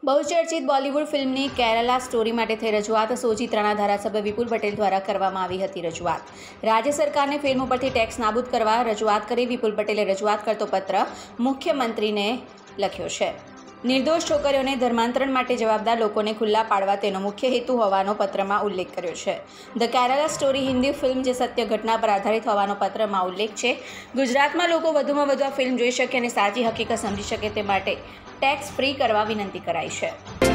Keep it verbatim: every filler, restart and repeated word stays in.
બહુચર્ચિત બોલિવૂડ ફિલ્મની કેરાલા સ્ટોરી માટે થઈ રજૂઆત સોજીત્રાના ધારાસભ્ય વિપુલ પટેલ દ્વારા કરવામાં આવી હતી. રજૂઆત રાજ્ય સરકારને ફિલ્મ ઉપરથી ટેક્સ નાબૂદ કરવા રજૂઆત કરી વિપુલ પટેલે રજૂઆત કરતો પત્ર મુખ્યમંત્રીને લખ્યો છે. નિર્દોષ છોકરીઓને ધર્માંતરણ માટે જવાબદાર લોકોને ખુલ્લા પાડવા તેનો મુખ્ય હેતુ હોવાનો પત્રમાં ઉલ્લેખ કર્યો છે. The Kerala story Hindi film જે સત્ય ઘટના પર આધારિત હોવાનો પત્રમાં ઉલ્લેખ છે. ગુજરાતમાં લોકો વધુમાં વધુ આ ફિલ્મ જોઈ શકે અને સાચી હકીકત સમજી શકે તે માટે ટેક્સ ફ્રી કરવા વિનંતી કરાઈ છે.